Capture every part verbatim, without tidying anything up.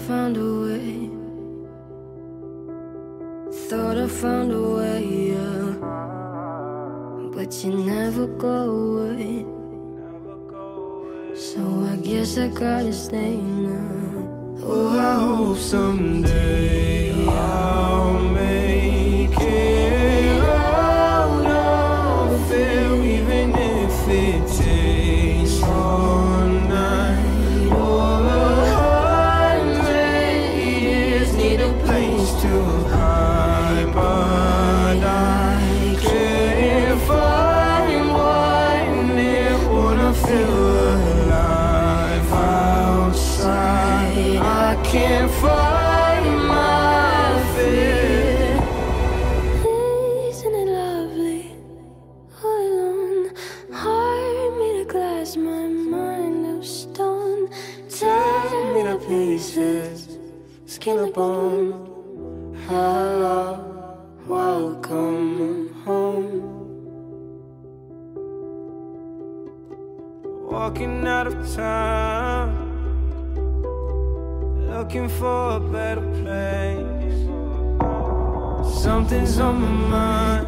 found a way. Thought I found a way, yeah. But you never go away. So I guess I gotta stay now. Oh, I hope someday I'll make it out of it, even if it takes all night or a hundred years. Need a place to hide, but I can't find one near. Wanna feel alive outside. I can't find my fear. Isn't it lovely? All alone, heart made of glass, my mind of stone. Tear me to pieces, skin and bone. Hello, welcome home. Walking out of town, looking for a better place. Something's on my mind,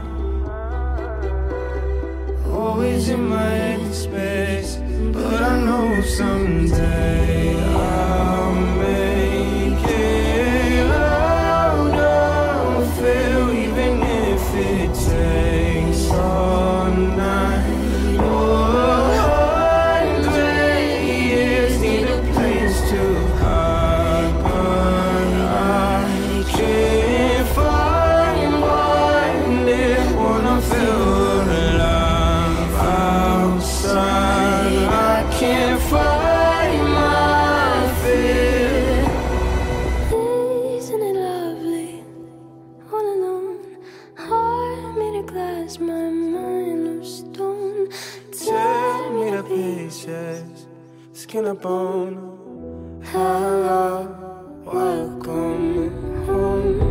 always in my head and space. But I know someday I'll make it out of it, even if it takes all night or a hundred years. Need a place to hide, but I can't find one near. Wanna feel alive outside. I can't find my fear. Isn't it lovely? All alone, heart made of glass, my mind of stone. Tear me to pieces, skin and bone. Hello, welcome home.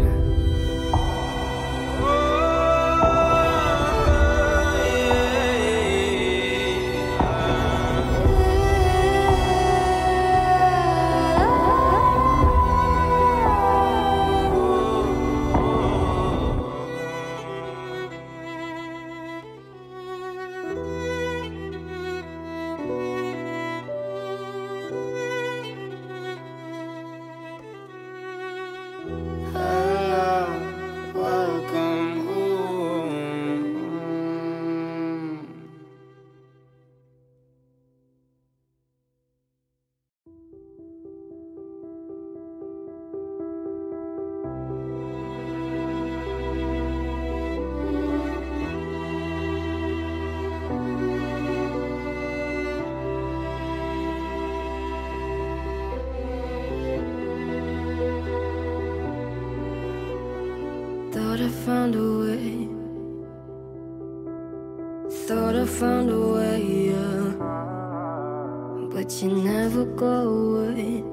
Thought I found a way. Thought I found a way, yeah. But you never go away.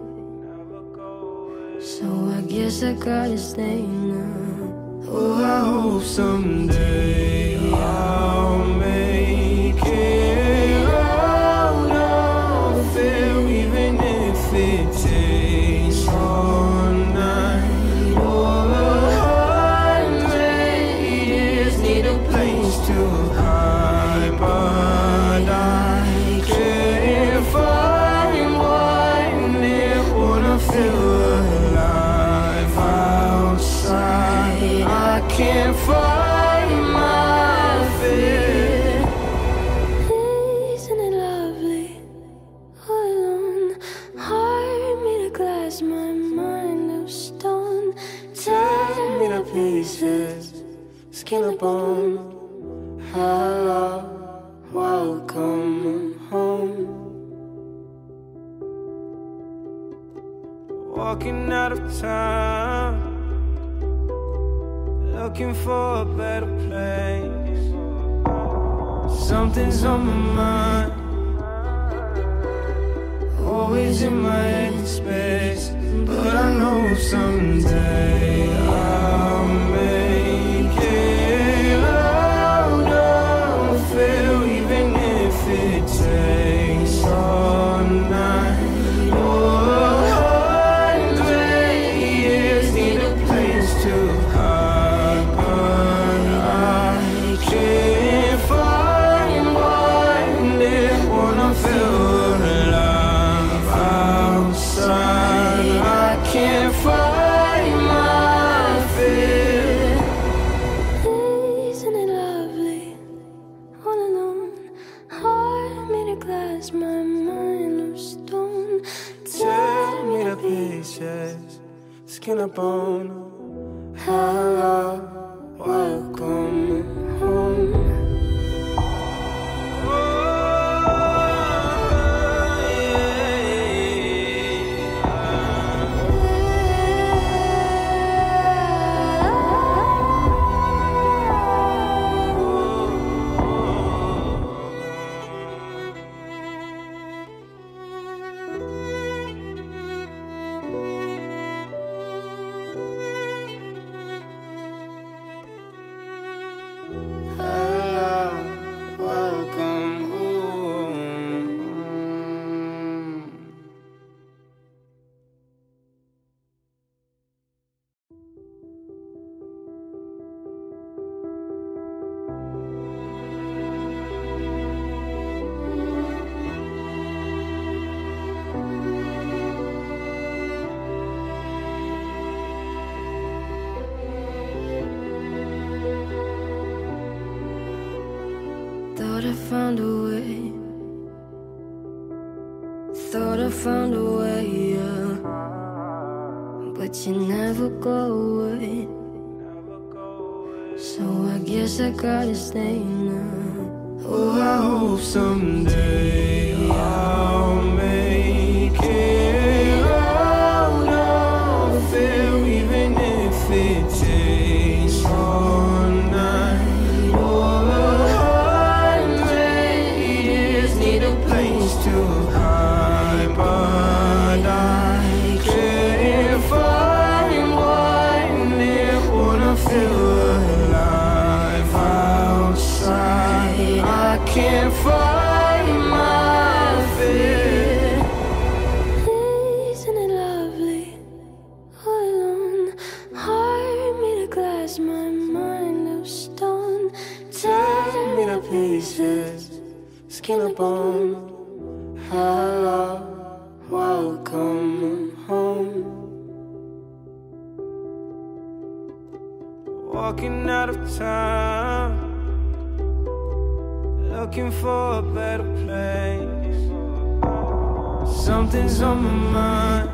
So I guess I gotta stay now. Oh, I hope someday I'll make it out of it, even if it takes all night or a hundred years. Need a place to hide, but I can't find one near. Wanna feel alive outside. I can't find my fear. Isn't it lovely? All alone, heart made of glass, my mind of stone. Tear me to pieces, skin and bone. Hello, welcome home. Walking out of town, looking for a better place. Something's on my mind, always in my head and space. But I know someday I'll make it out of it, even if it takes all night or a hundred glass, my mind of stone. Tear me to pieces, skin and bone. Hello, welcome home. Thought I found a way. Thought I found a way, yeah. But you never go away. So I guess I gotta stay now. Oh, I hope someday I'll make it out of there, even if it takes all night or a hundred years. Need a place to hide, but I can't find one there. Wanna feel alive outside. I can't find my fear. Isn't it lovely? All alone, heart made of glass, my mind of stone. Tear me to pieces, skin and bone. Hello, welcome home. Walking out of town, looking for a better place. Something's on my mind,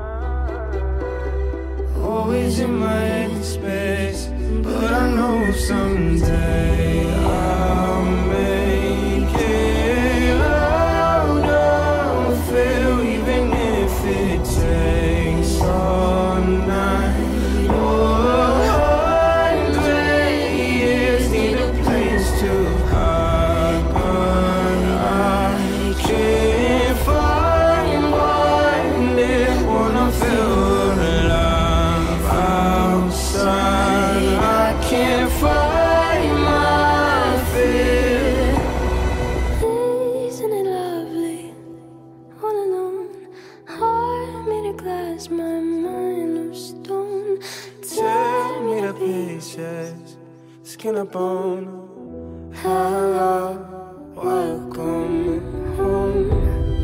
always in my head space. But I know someday I'll make it out of it, even if it takes all night or a hundred years. Need a place to hide, but I can't find one there. Wanna feel alive outside. I can't find my fear. Isn't it lovely? All alone, heart made of glass, my mind of stone. Tear me to pieces, skin and bone. Hello, welcome home.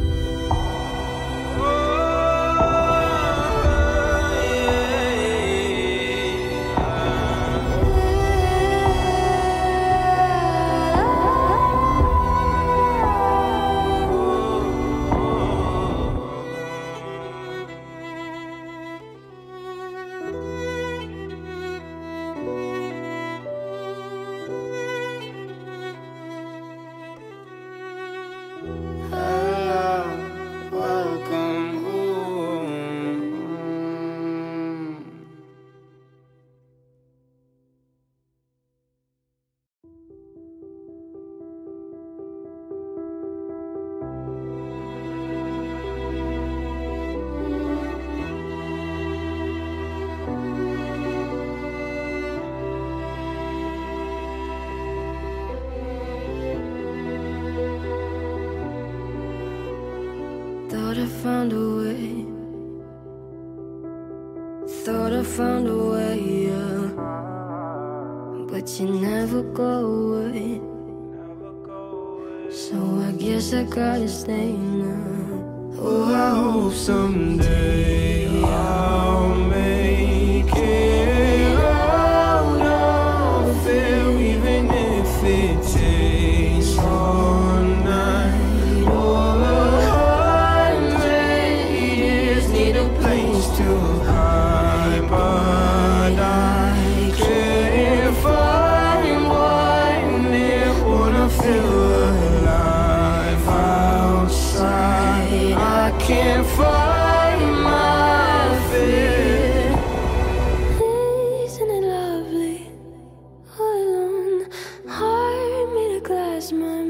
Thought I found a way. Thought I found a way, yeah. But you never go away. So I guess I gotta stay now. Oh, I hope someday I'll make it out of there, even if it takes all night or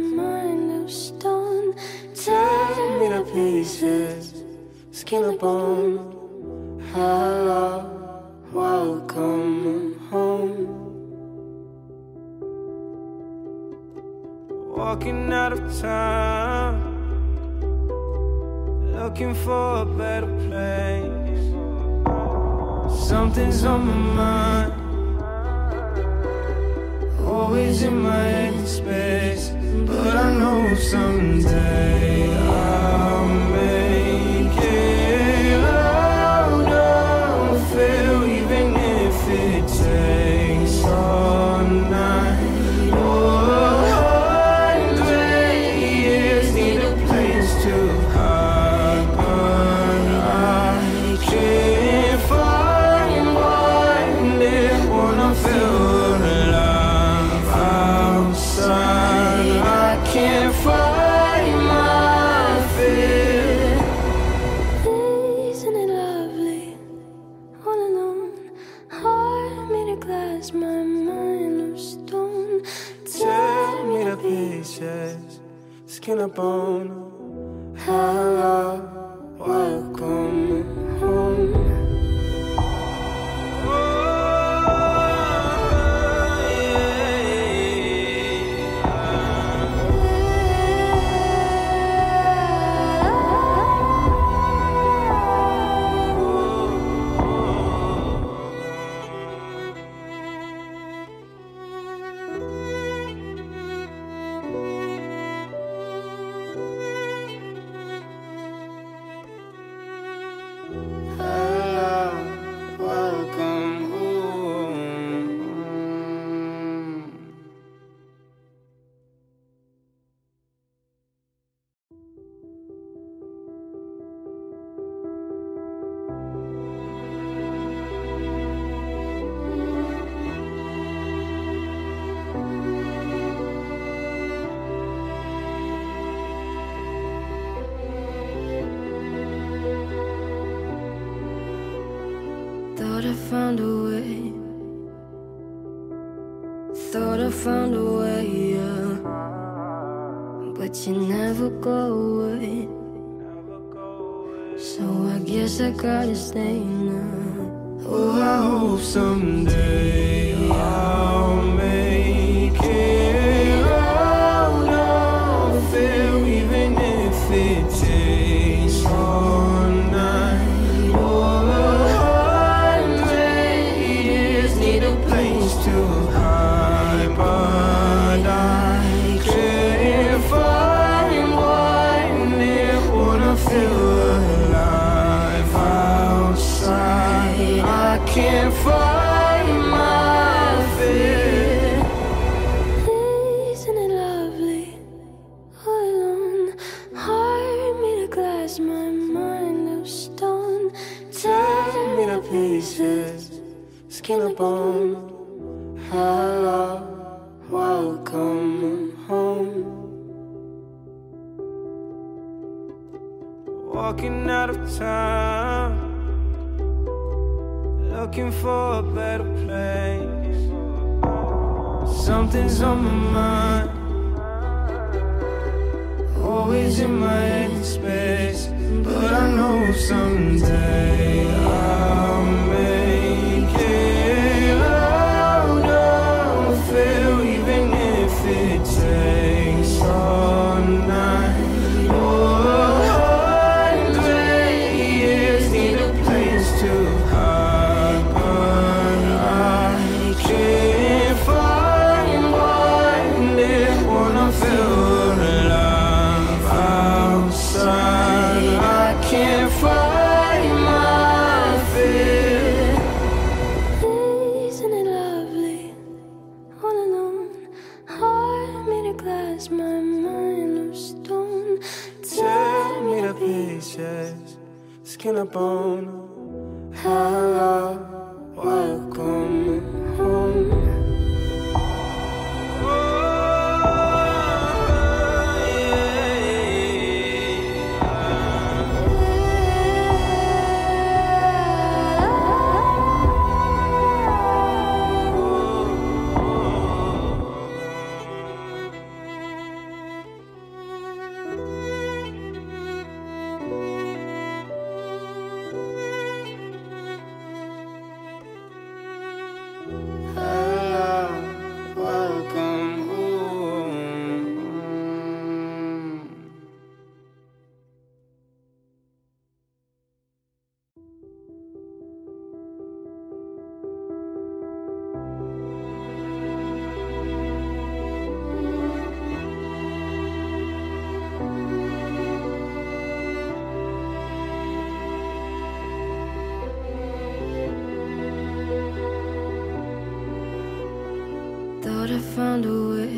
mind of stone. Tear me to pieces, skin and bone. Hello, welcome home. Walking out of town, looking for a better place. Something's on my mind, always in my head space. But I know someday I'll make it out of here, even if it takes all night. Skin and bone. Hello, welcome home. Thought I found a way. Thought I found a way, yeah. But you never go away. So I guess I gotta stay now. Oh, I hope someday I'll make it out of here, even if it takes all night. Can't find my fear. Isn't it lovely? All alone, heart made of glass, my mind of stone. Tear me to pieces, skin and bone. Hello, welcome home. Walking out of town, looking for a better place. Something's on my mind, always in my head space. But I know someday I'll make it out of here, even if it takes all night. Skin and bone. Hello, welcome home. found a way.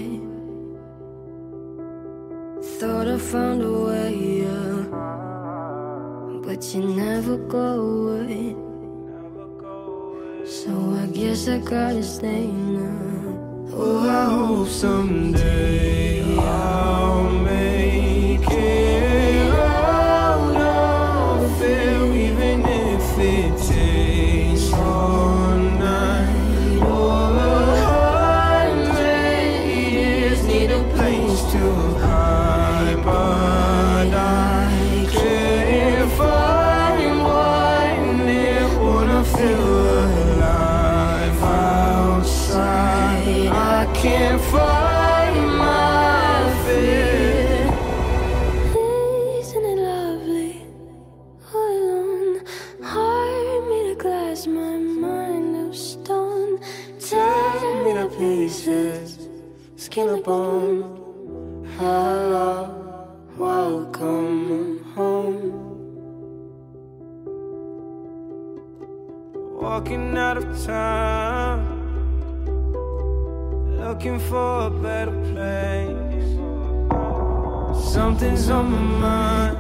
Thought I found a way, yeah. But you never go away. So I guess I gotta stay now. Oh, I hope someday I'll make it out of it, even if it takes all night or a hundred years. Need a place to hide, but I can't find one that wanna feel alive outside. I can't find my fear. Isn't it lovely? All alone, heart made of glass, my mind of stone. Tear me to pieces, skin and bone. Hello, welcome home. Walking out of town, looking for a better place. Something's on my mind,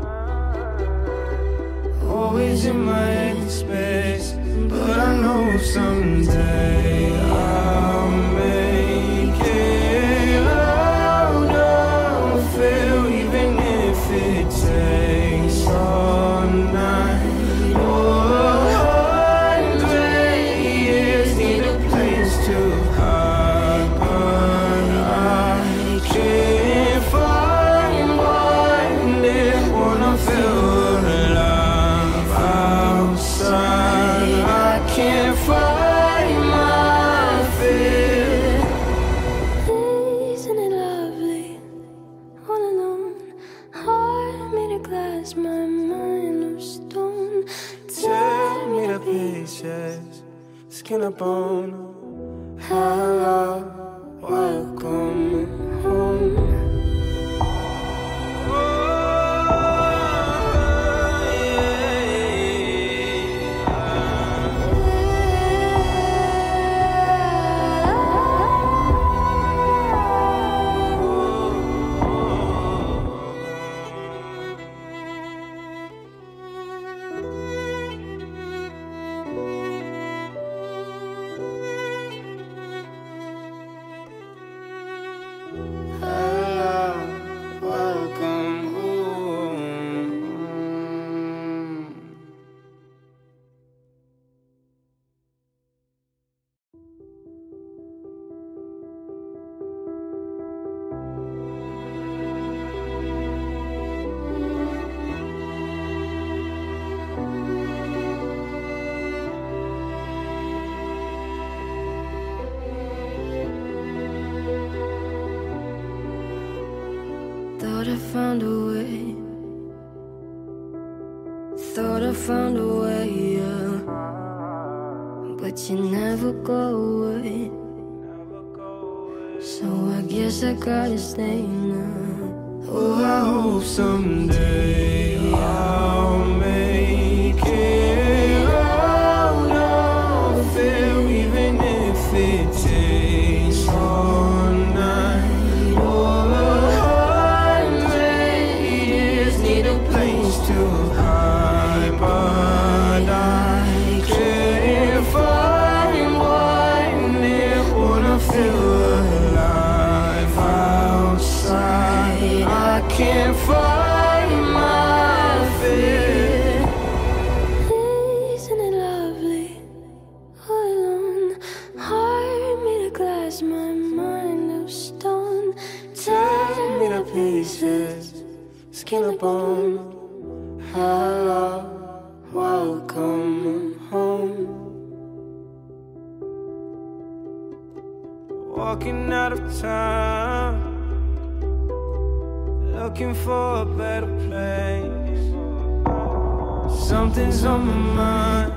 always in my empty space. But I know someday I'll make it out of it, even if it takes all night or a hundred years. Need a place to hide, but I can't find one that wanna feel alive outside. I can't find my fear. Isn't it lovely? All alone, heart made of glass, my mind of stone. Tear me to pieces, skin and bone. Hello, welcome home. Thought I found a way. Thought I found a way, yeah. But you never go away. So I guess I gotta stay now. Oh, I hope someday I'll make it out of it, even if it takes all night or a hundred years. Need a place to hide, but I can't find one that wanna feel alive outside. I can't find my fear. Isn't it lovely? All alone, heart made of glass, my mind of stone. Tear me to pieces, skin and bone. Hello, welcome home. Walking out of town, looking for a better place. Something's on my mind,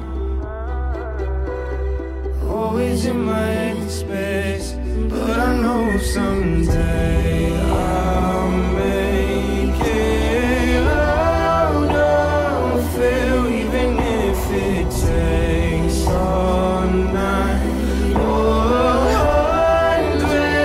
always in my empty space. But I know someday I'll make it out of it, even if it takes all night or a hundred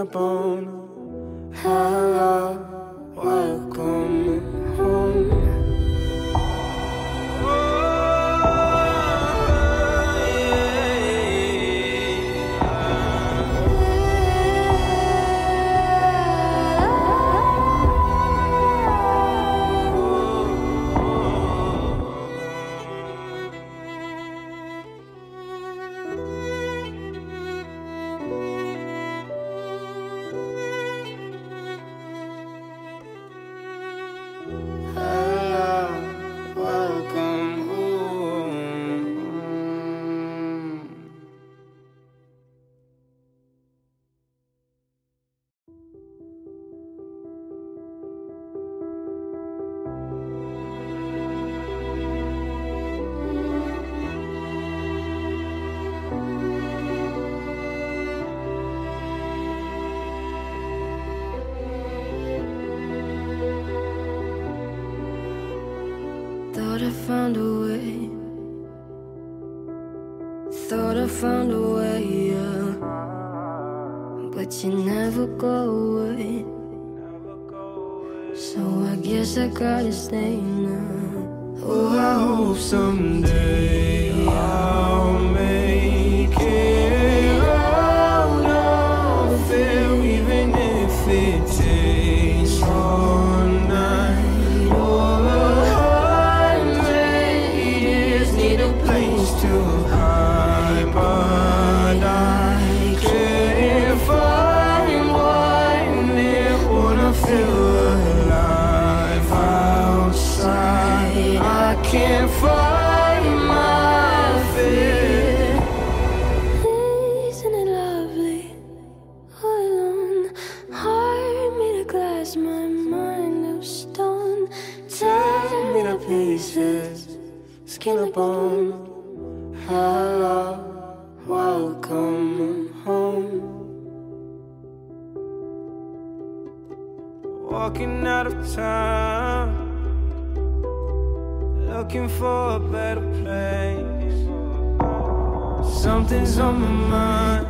up on. Hello, welcome home. Thought I found a way. Thought I found a way, yeah. But you never go away. So I guess I gotta stay now. Oh, I hope someday I'll make it out of there, even if it takes all night or a hundred years. Need a place to hide, but I can't find one there. Wanna feel alive outside. I can't find my fear. Isn't it lovely? All alone, heart made of glass, my mind of stone. Tear me to pieces, skin and bone. Hello, welcome home. Walking out of town, looking for a better place. Something's on my mind,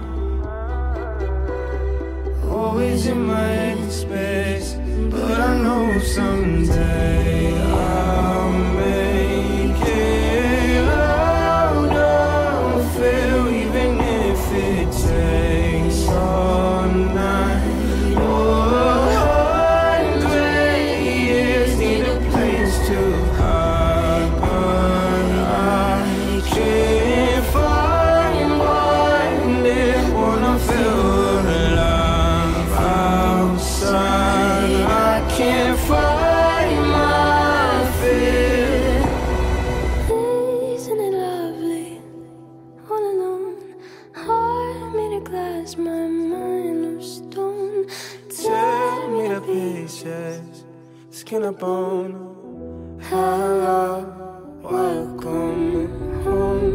always in my head space. But I know someday I'll make it out of there, even if it takes all night or a hundred years. Need a place to hide, but I can't find one there. Wanna feel alive outside. I can't find my fear. Isn't it lovely? All alone, heart made of glass, my mind of stone. Tear me to pieces, skin and bone. Hello, welcome home.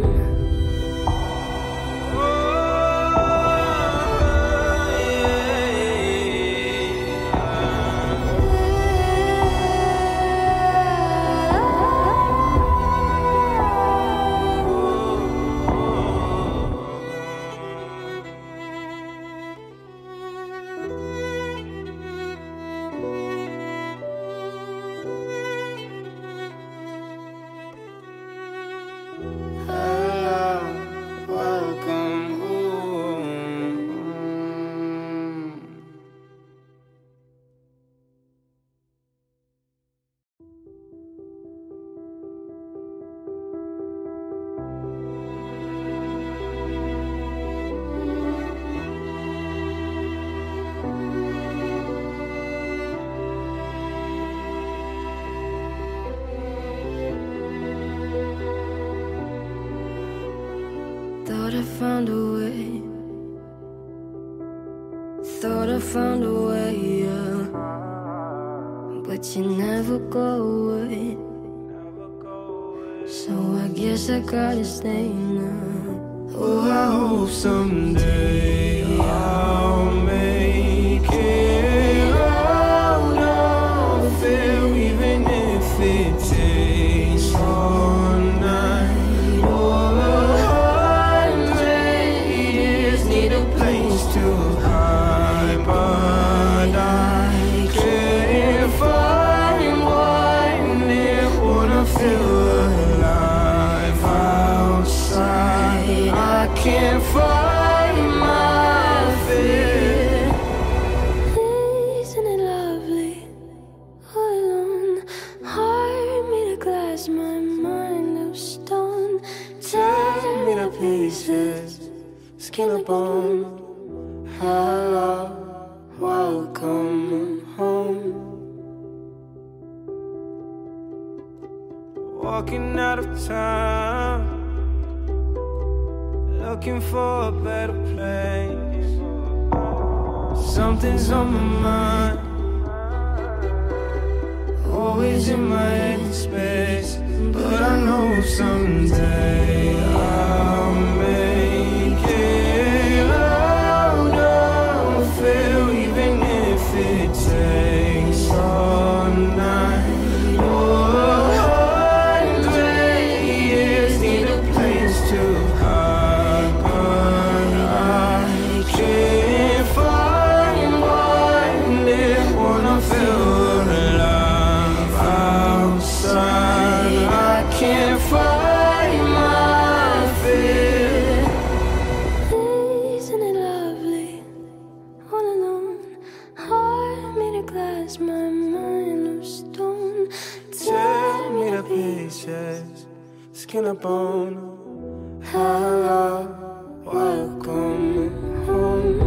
Thought I found a way. Thought I found a way, yeah. But you never go away. So I guess I gotta stay now. Oh, I hope someday I'll make it out of there, even if it takes all night or a hundred years. Need a place to hide, but walking out of town, looking for a better place. Something's on my mind, always in my head space. But I know someday I'll make it out of here, even if it takes all night. Skin up on, hello, welcome home.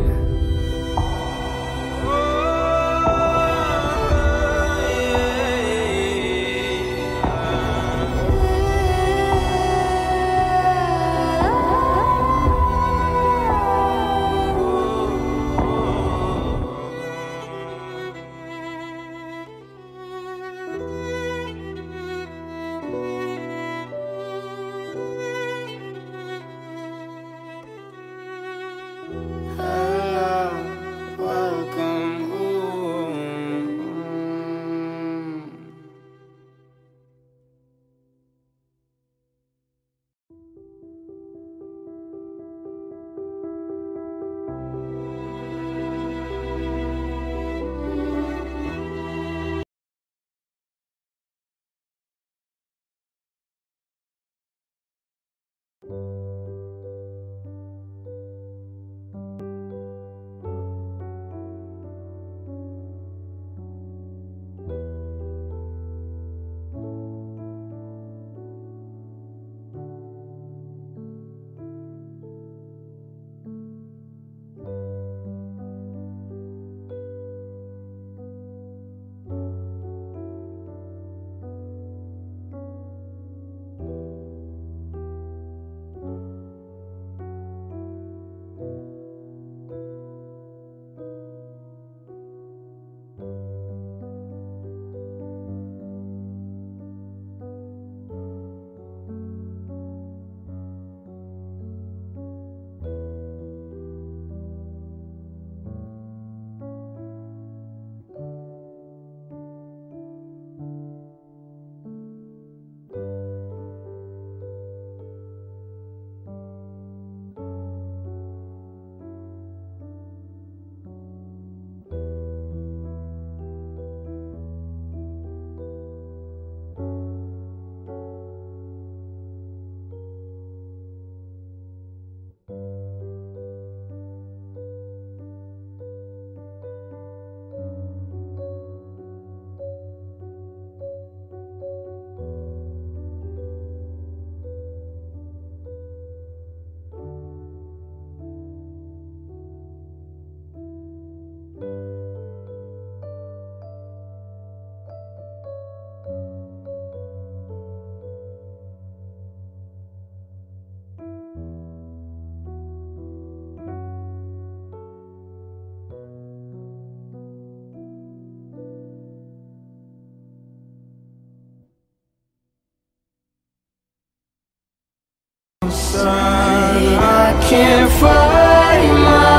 I can't fight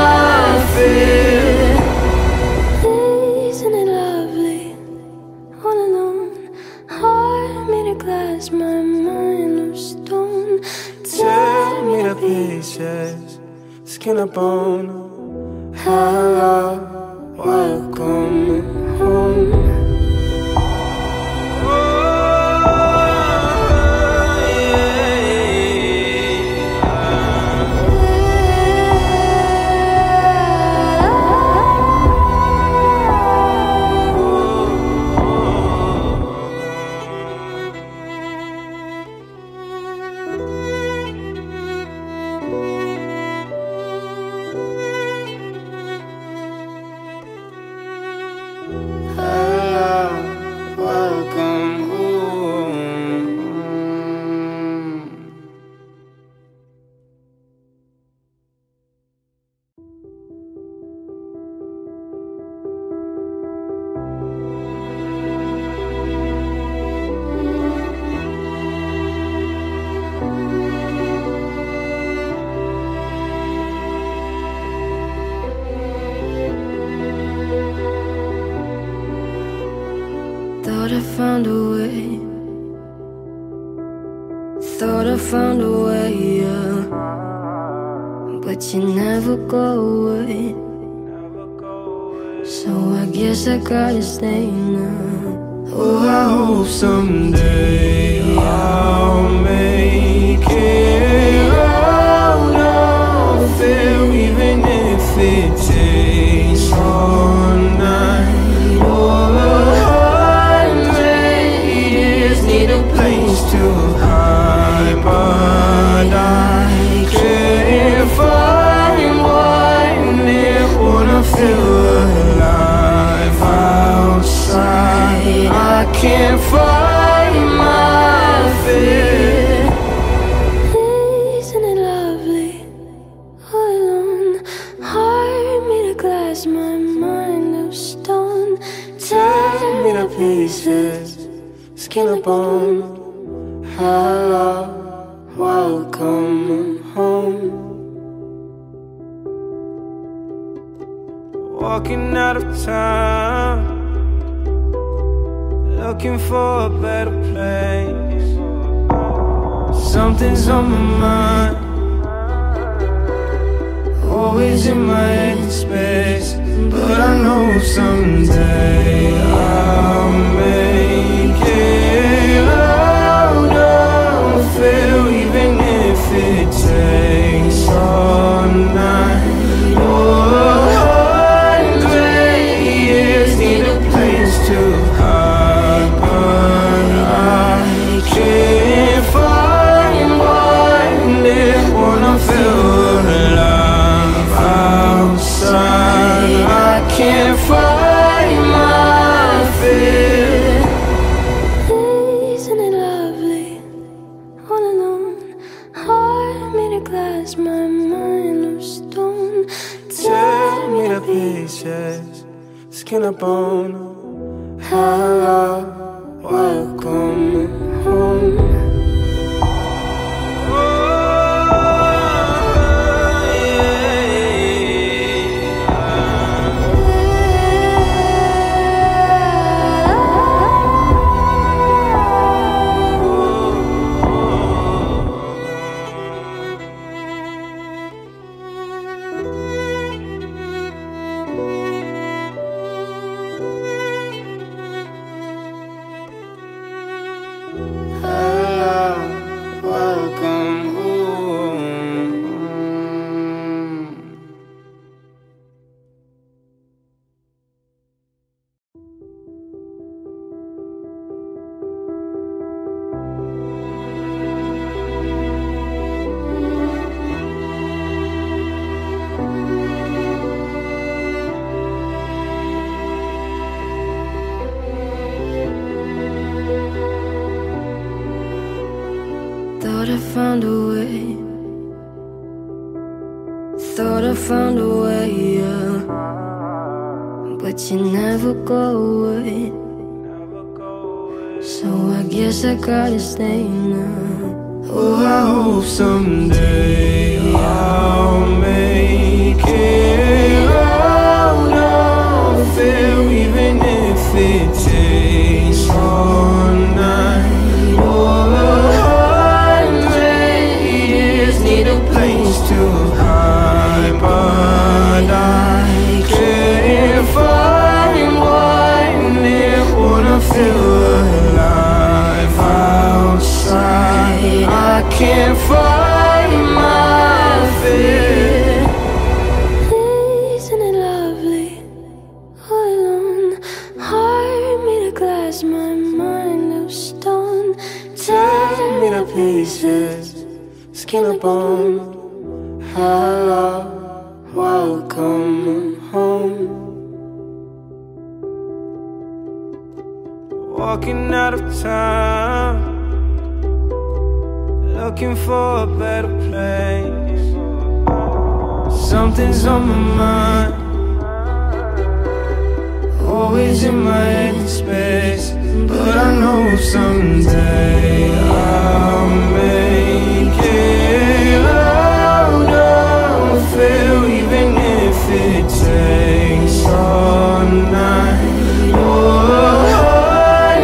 my fear. Isn't it lovely? All alone, heart made of glass, my mind of stone. Tear me to pieces, skin and bone. Hello, welcome home. Thought I found a way. Thought I found a way, yeah. But you never go away. So I guess I gotta stay now. Oh, I hope someday I'll make it out of there, even if it takes all night or a hundred years. Need a place to hide, but I can't find one there. Wanna feel alive outside. I can't find my fear. Isn't it lovely? All alone, heart made of glass, my mind of stone. Tear me to pieces, skin and bone. Hello, welcome home. Walking out of town, looking for a better place. Something's on my mind, always in my head space. But I know someday I'll make it out of there, even if it takes all night or a hundred years. Need a place to hide, but I can't find one there. Wanna feel alive outside. I can't find my fear. Isn't it lovely? All alone, heart made of glass, my mind of stone. Tear me to pieces, skin and bone. Hello, welcome home. Thought I found a way. Thought I found a way, yeah. But you never go away. So I guess I gotta stay now. Oh, I hope someday I'll make it out of there, even if it takes all night or a hundred years. Need a place to hide, but I can't find one there. Wanna feel alive outside. I can't find my fear. Isn't it lovely? All alone, heart made of glass, my mind of stone. Tear me to pieces, skin and bone. Hello, welcome home. Walking out of town, looking for a better place. Something's on my mind, always in my head space. But I know someday I'll make it out of there, even if it takes all night or a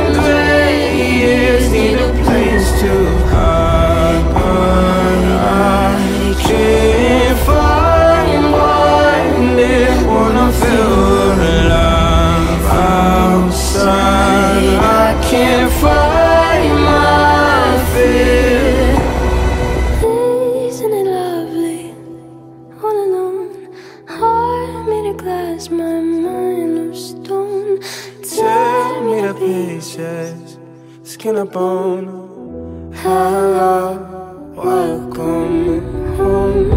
can't fight my fear. Isn't it lovely? All alone, heart made of glass, my mind of stone. Tear me to pieces, skin and bone. Hello, welcome home.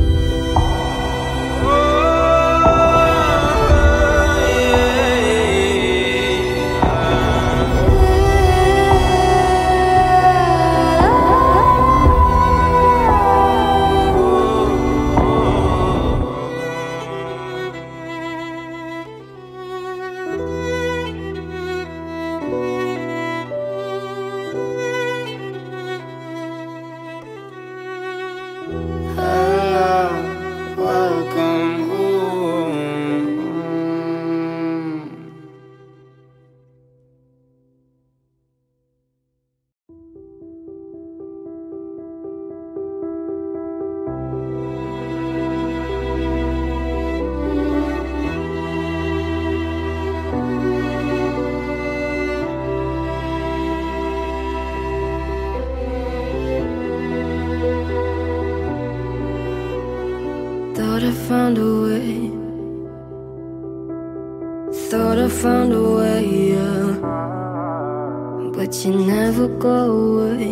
Thought I found a way. Thought I found a way, yeah. But you never go away.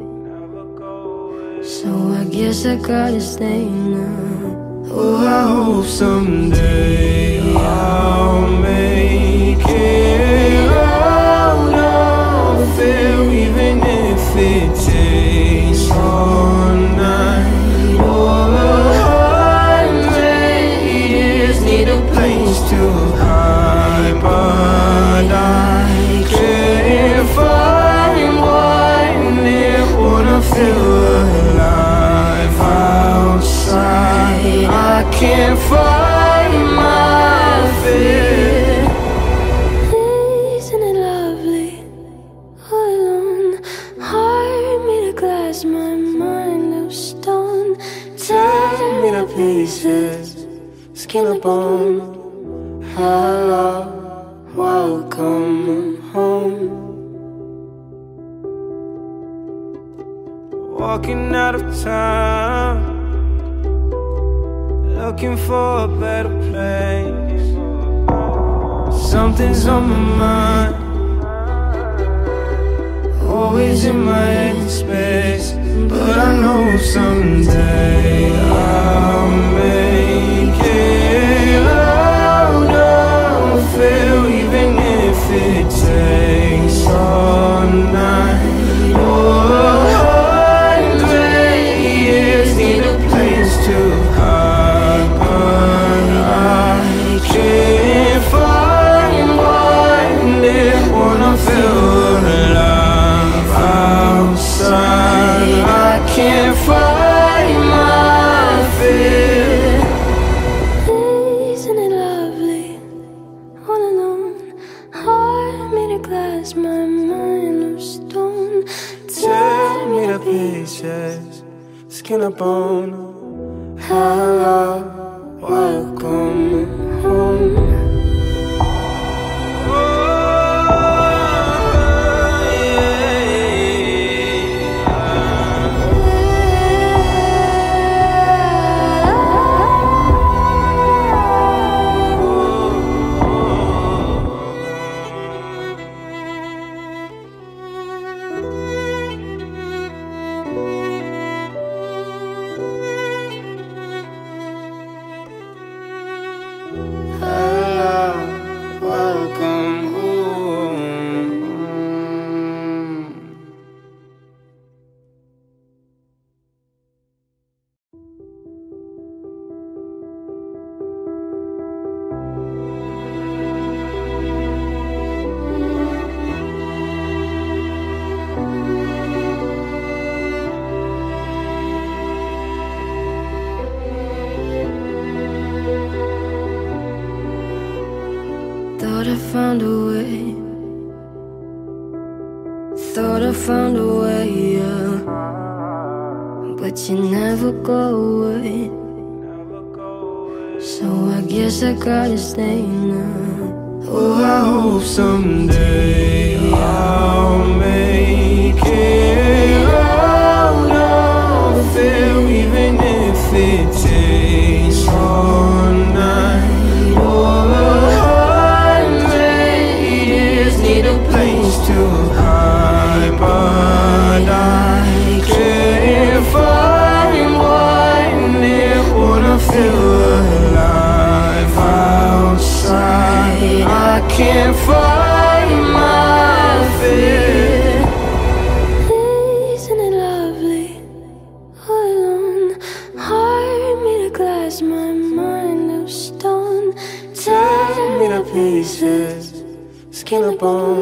So I guess I gotta stay now. Oh, I hope someday I'll make it out of here, even if it takes all night or a hundred years. Need a place to hide, but I can't find one there. Wanna feel alive outside. I can't find my fear. Isn't it lovely? All alone, heart made of glass, my mind of stone. Tear me to pieces, skin and bone. Hello, welcome home. Walking out of town, looking for a better place. Something's on my mind, always in my headspace. But I know someday I'll make it out of here, even if it takes all night or a hundred years. Need a place to hide, but I can't find one there. Wanna feel alive outside. I can't find my fear. Isn't it lovely? All alone, heart made of glass, my mind of stone. Tear me to pieces, skin and bone. Hello, welcome home. Thought I found a way. Thought I found a way, yeah. But you never go away. So I guess I gotta stay now. Oh, I hope someday I'll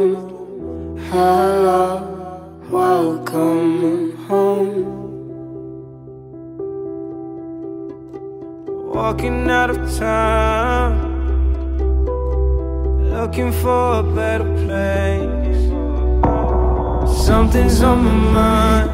know how while coming home. Walking out of town, looking for a better place. Something's on my mind,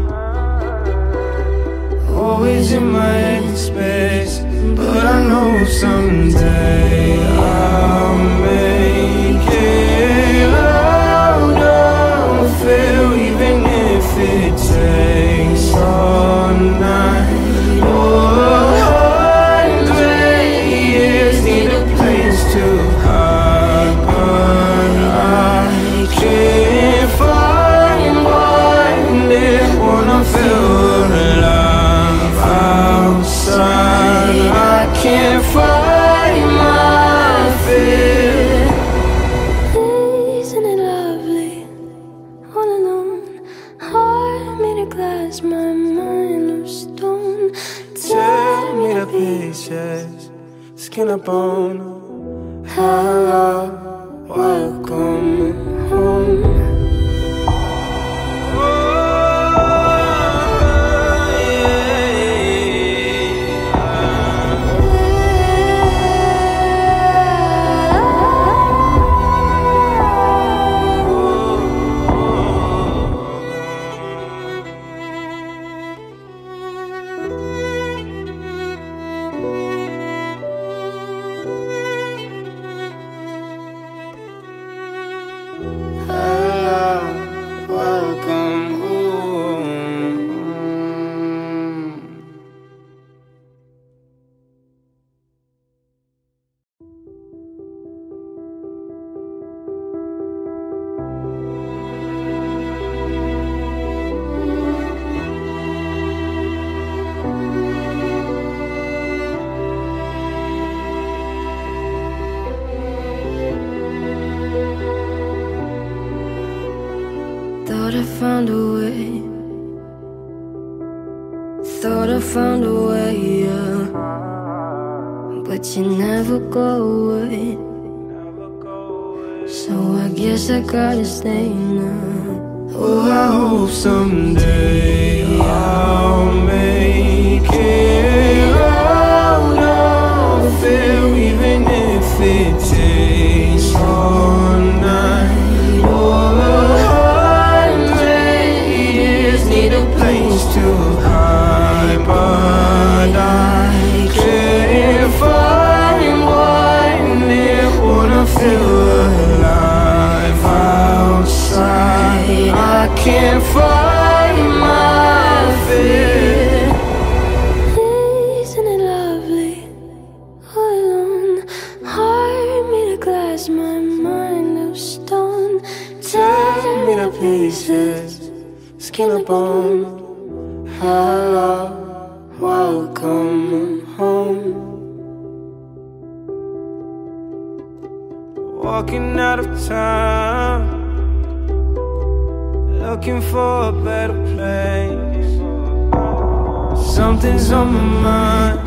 always in my empty space. But I know someday I'll make it out of here, even if it takes all night or hundred years. Need a place to hide, but I can't find one. It wanna feel alive outside. I can't find my fear. Isn't it lovely? All alone, heart made of glass, my mind of stone. Tear me to pieces, skin and bone. Hello, welcome home. Thought I found a way, thought I found a way, yeah. But you never go away, so I guess I gotta stay now. Oh, I hope someday I'll make it out of here, even if it takes all night or to hide, but I can't find one. It wanna feel alive outside. I can't find my fear. Isn't it lovely? All alone, heart made of glass, my mind of stone. Tear me to pieces, skin and bone. Hello, welcome home. Walking out of town, looking for a better place. Something's on my mind,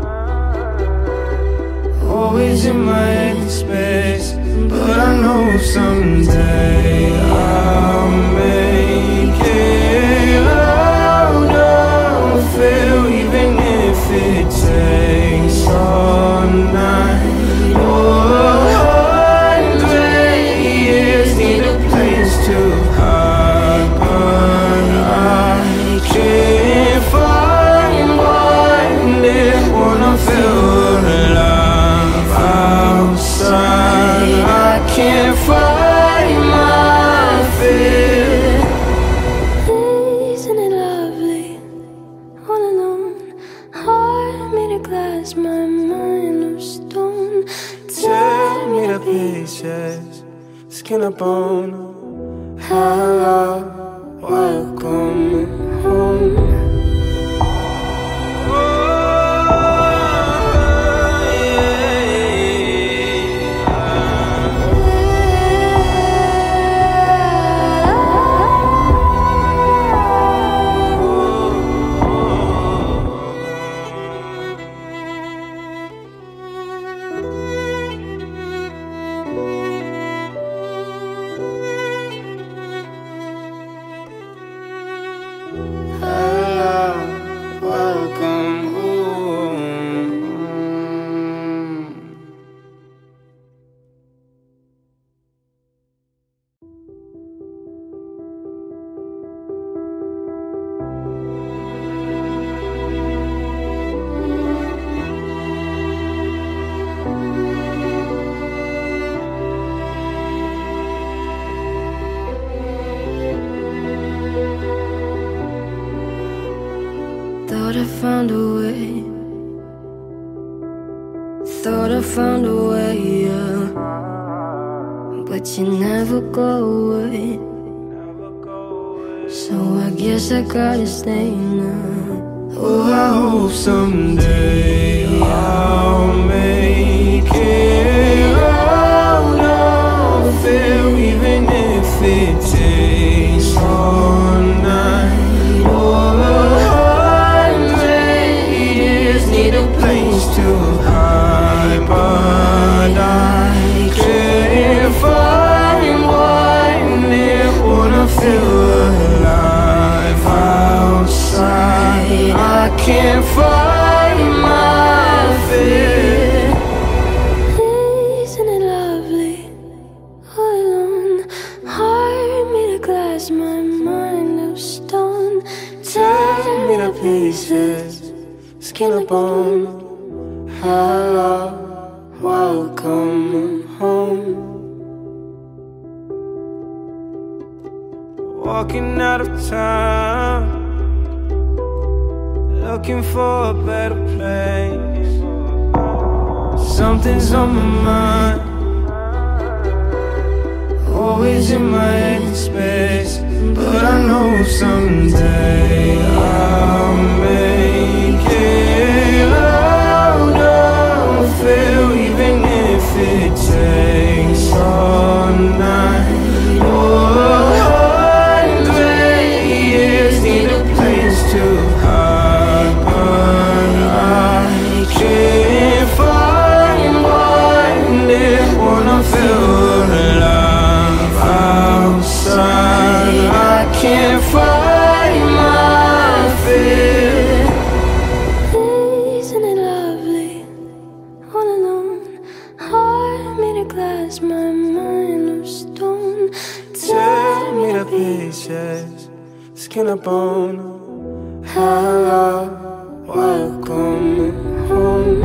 always in my empty space. But I know someday I'll make it out of here, even if it takes all night or hundred years. Need a place to hide, but I can't find one. It wanna feel alive outside. I can't find my I found a way. Thought I found a way, yeah. But you never go away. So I guess I gotta stay now. Oh, I hope someday I'll make it out of here, even if it takes all night or a hundred years. Need a place to hide, but I can't find one that wanna feel alive outside. I can't find my fear. Isn't it lovely? All alone, heart made of glass, my mind of stone. Tear me to pieces, skin and bone. Hello, welcome home. Walking out of town, looking for a better place. Something's on my mind, always in my empty space. But I know someday I'll make it out of here, even if it takes all night or a hundred years. Need a place to hide, but I can't find one that wanna feel alive outside. I can't find my fear. Isn't it lovely? All alone, heart made of glass, my mind of stone. Tear me to pieces, skin and bone. Hello, welcome home.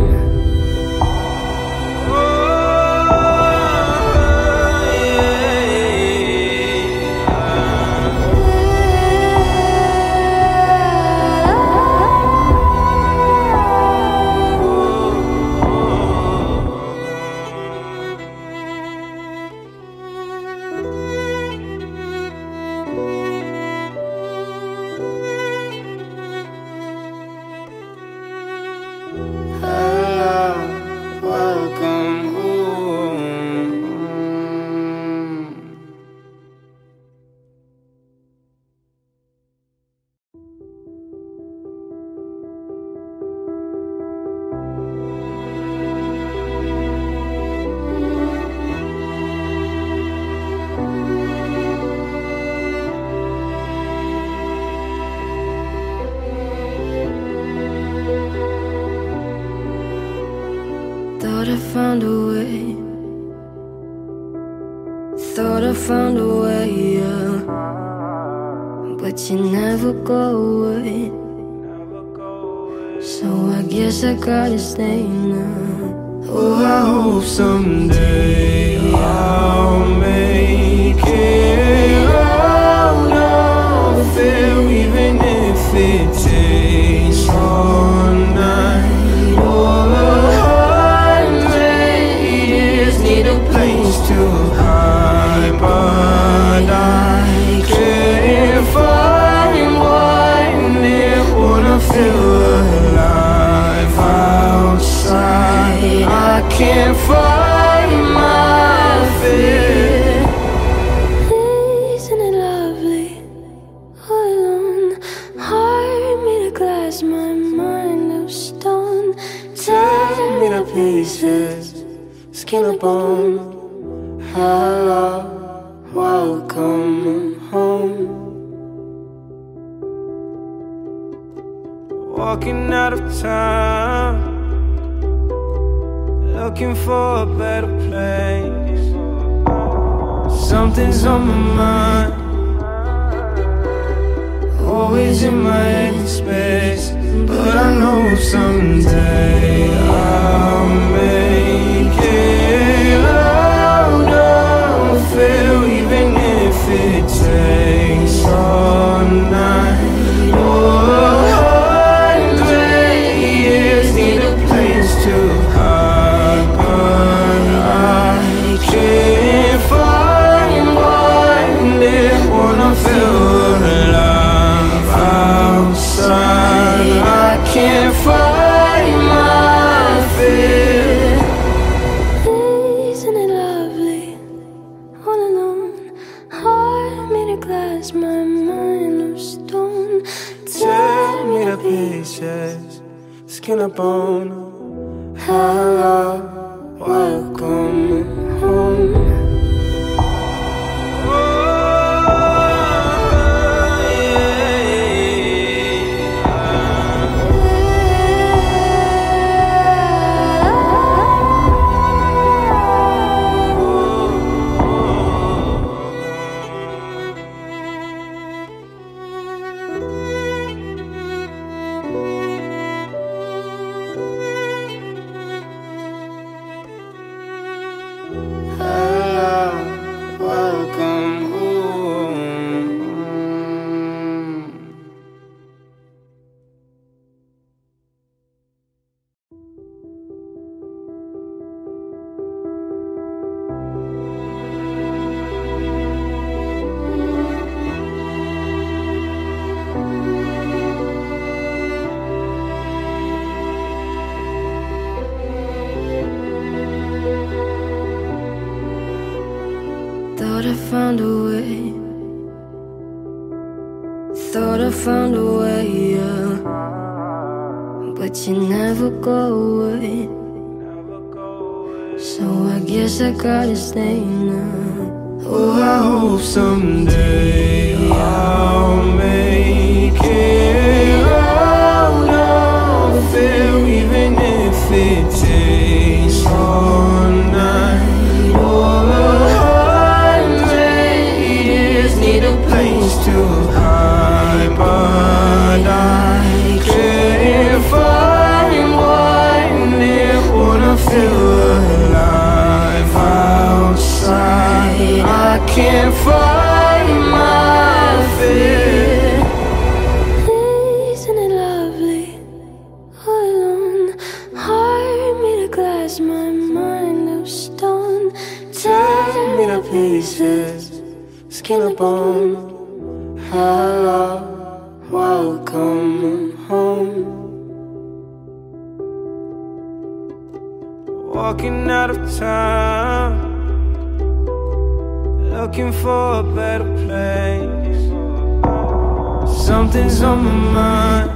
Thought I found a way. Thought I found a way, yeah. But you never go away. So I guess I gotta stay now. Oh, I hope someday I'll make it out of here, even if it takes all night or a hundred years. Need a place to hide, but I can't find one that wanna feel alive outside. I can't find my fear. Isn't it lovely? All alone, heart made of glass, my mind of stone. Tear me to pieces, skin and bone. Hello, welcome home. Walking out of town, looking for a better place. Something's on my mind, always in my empty space. But I know someday I'll make it out of here, even if it takes all night or a hundred glass, my mind of stone. Tear me to pieces, skin and bone. Hello, welcome home. Thought I found a way. Thought I found a way, yeah. But you never go away. So I guess I gotta stay now. Oh, I hope someday I'll make it out of there, even if it takes all night or a hundred years. Need a place to hide, but I can't find one. It wanna feel alive outside. I can't find my fear. Isn't it lovely? All alone, heart made of glass, my mind of stone. Tear me to pieces, skin and bone. Hello, welcome home. Walking out of town, looking for a better place. Something's on my mind,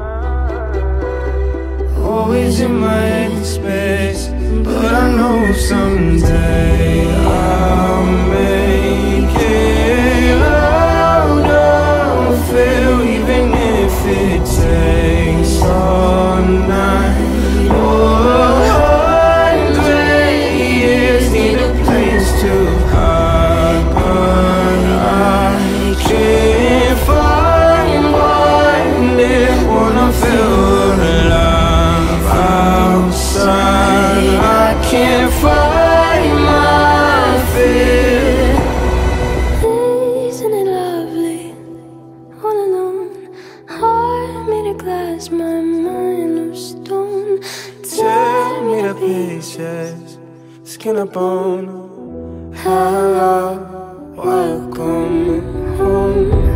always in my head space. But I know someday I'll make it out of here, even if it takes all night or a hundred years. Need a place to hide, but I can't find one. They wanna feel alive outside. I can't find my fear. Isn't it lovely? All alone, heart made of glass, my mind of stone. Tear me to pieces, skin and bone. Hello, welcome home.